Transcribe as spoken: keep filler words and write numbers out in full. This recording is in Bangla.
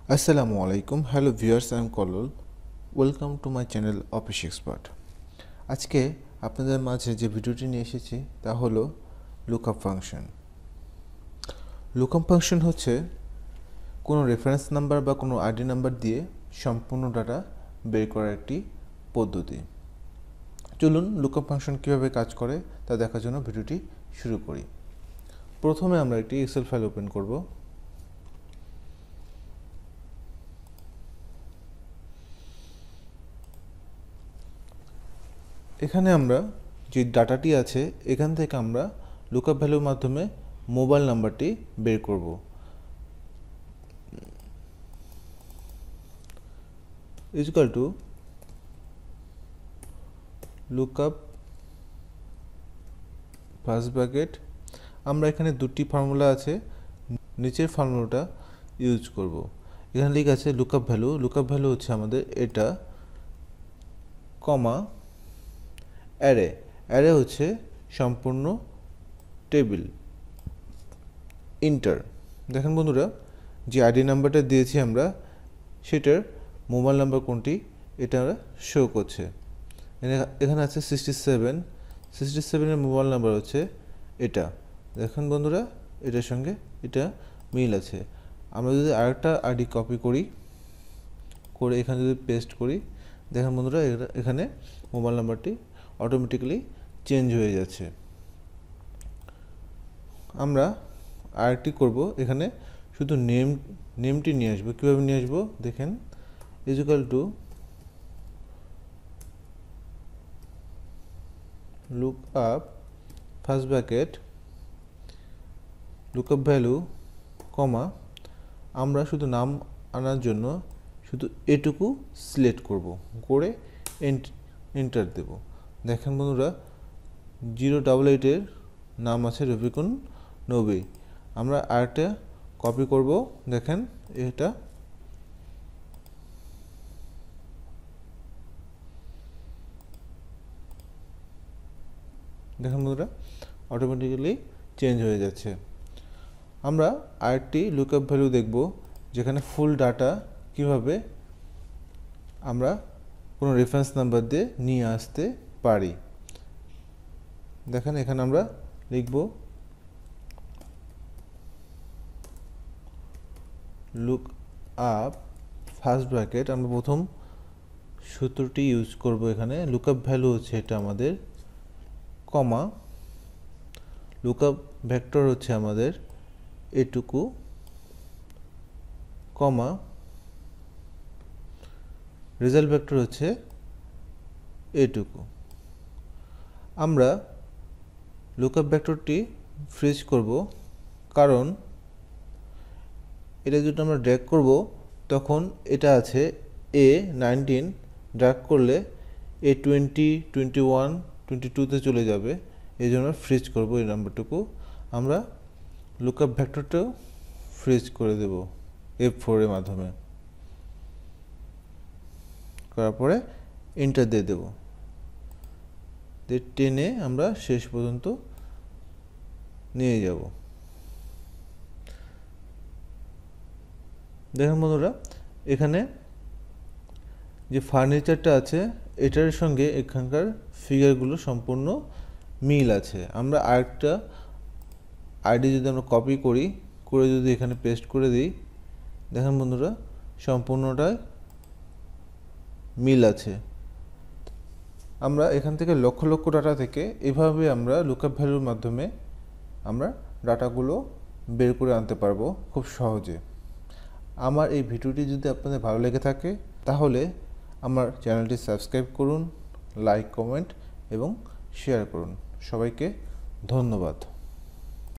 Assalamu alaikum. Hello viewers, I am Kolol. Welcome to my channel Office Expert. আজকে আপনাদের মাঝে যে ভিডিওটি নিয়ে এসেছি তা হলো লুকআপ ফাংশন। লুকআপ ফাংশন হচ্ছে কোনো রেফারেন্স নাম্বার বা কোনো আইডি নাম্বার দিয়ে সম্পূর্ণ ডাটা বের করার একটি পদ্ধতি। চলুন লুকআপ ফাংশন কিভাবে কাজ করে তা দেখার জন্য ভিডিওটি শুরু করি। প্রথমে আমরা একটি এক্সেল ফাইল ওপেন করব। এখানে আমরা যে ডাটাটি আছে এখান থেকে আমরা লুকআপ ভ্যালুর মাধ্যমে মোবাইল নাম্বারটি বের করব। Equal to lookup first bracket. আমরা এখানে দুটি ফর্মুলা আছে, নিচের ফর্মুলাটা ইউজ করব। এখানে লেখা আছে লুকআপ ভ্যালু। লুকআপ ভ্যালু হচ্ছে আমাদের এটা, কমা অ্যারে। অ্যারে হচ্ছে সম্পূর্ণ টেবিল। ইন্টার। দেখেন বন্ধুরা, যে আইডি নাম্বারটা দিয়েছি আমরা সেটার মোবাইল নাম্বার কোনটি এটা শো করছে। এখানে আছে সিক্সটি সেভেন। সিক্সটি সেভেনের মোবাইল নাম্বার হচ্ছে এটা। দেখেন বন্ধুরা, এটার সঙ্গে এটা মিল আছে। আমরা যদি আরেকটা আইডি কপি করি, করে এখানে যদি পেস্ট করি, দেখেন বন্ধুরা এখানে মোবাইল নাম্বারটি অটোমেটিক্যালি চেঞ্জ হয়ে যাচ্ছে। আমরা আরেকটি করব, এখানে শুধু নেম নেমটি নিয়ে আসবো। কীভাবে নিয়ে আসবো দেখেন, equal to look up first bracket lookup value, comma আমরা শুধু নাম আনার জন্য শুধু এটুকু সিলেক্ট করব, করে এন্টার দেব। দেখেন বন্ধুরা, জিরো ডাবল এইটের নাম আছে রফিকুন নবী। আমরা আরেকটা কপি করব। দেখেন এটা, দেখেন বন্ধুরা অটোমেটিক্যালি চেঞ্জ হয়ে যাচ্ছে। আমরা আরেকটি লুকআপ ভ্যালু দেখব, যেখানে ফুল ডাটা কিভাবে আমরা কোনো রেফারেন্স নাম্বার দিয়ে নিয়ে আসতে পারি। দেখেন এখানে আমরা লিখব লুক আপ ফার্স্ট ব্র্যাকেট। আমরা প্রথম সূত্রটি ইউজ করব। এখানে লুকআপ ভ্যালু হচ্ছে এটা আমাদের, কমা লুকআপ ভেক্টর হচ্ছে আমাদের এটুকু, কমা রেজাল্ট ভেক্টর হচ্ছে এটুকু। আমরা লুকআপ ভেক্টরটি ফ্রিজ করব, কারণ এটা যদি আমরা ড্র্যাগ করব তখন এটা আছে এ নাইনটিন, ড্র্যাগ করলে A twenty, twenty one, twenty টুতে চলে যাবে। এই জন্য ফ্রিজ করব এই নাম্বারটুকু। আমরা লুকআপ ভেক্টরটাও ফ্রিজ করে দেব এফ ফোর এর মাধ্যমে। করার পরে এন্টার দিয়ে দেব। দিয়ে টেনে আমরা শেষ পর্যন্ত নিয়ে যাব। দেখেন বন্ধুরা, এখানে যে ফার্নিচারটা আছে এটার সঙ্গে এখানকার ফিগারগুলো সম্পূর্ণ মিল আছে। আমরা আরেকটা আইডি যদি আমরা কপি করি, করে যদি এখানে পেস্ট করে দিই, দেখেন বন্ধুরা সম্পূর্ণটাই মিল আছে। আমরা এখান থেকে লক্ষ লক্ষ ডাটা থেকে এভাবে আমরা লুকআপ ভ্যালুর মাধ্যমে আমরা ডাটাগুলো বের করে আনতে পারবো খুব সহজে। আমার এই ভিডিওটি যদি আপনাদের ভালো লেগে থাকে তাহলে আমার চ্যানেলটি সাবস্ক্রাইব করুন, লাইক, কমেন্ট এবং শেয়ার করুন। সবাইকে ধন্যবাদ।